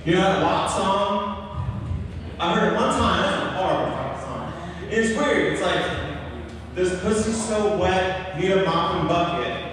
You know that WAP song? I heard it one time, that's a horrible fucking song. It's weird, it's like, this pussy's so wet, need a mop and bucket.